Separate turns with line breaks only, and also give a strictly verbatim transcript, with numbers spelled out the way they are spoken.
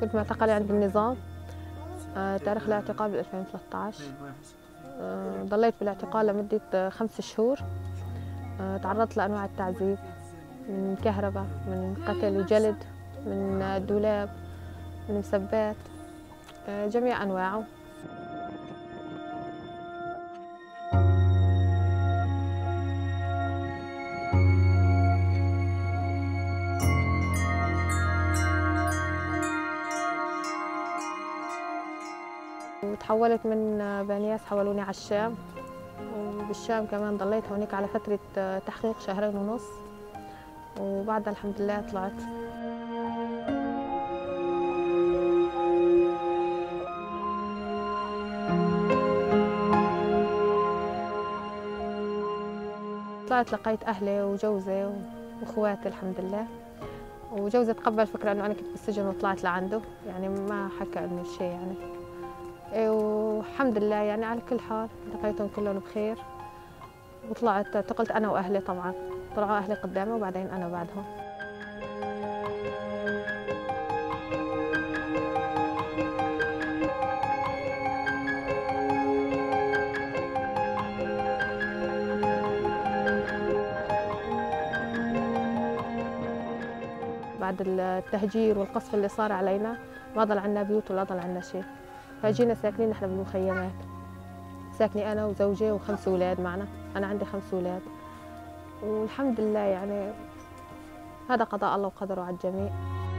كنت معتقلة عند النظام. تاريخ الاعتقال ب ألفين وثلاثة عشر. ضليت بالاعتقال لمدة خمس شهور. تعرضت لأنواع التعذيب، من كهرباء، من قتل وجلد، من دولاب، من مسبات، جميع أنواعه. وتحولت من بانياس، حولوني على الشام، وبالشام كمان ضليت هونيك على فترة تحقيق شهرين ونص، وبعدها الحمد لله طلعت. طلعت لقيت أهلي وجوزي وأخواتي الحمد لله، وجوزي تقبل فكرة إنه أنا كنت بالسجن وطلعت لعنده، يعني ما حكى إنه شيء يعني. والحمد لله يعني على كل حال لقيتهم كلهم بخير، وطلعت اعتقلت أنا وأهلي. طبعا طلعوا أهلي قدامي وبعدين أنا بعدهم. بعد التهجير والقصف اللي صار علينا ما ضل عنا بيوت ولا ضل عنا شيء، فجينا ساكنين نحن بالمخيمات. ساكني أنا وزوجي وخمس أولاد معنا، أنا عندي خمس أولاد، والحمد لله يعني هذا قضاء الله وقدره على الجميع.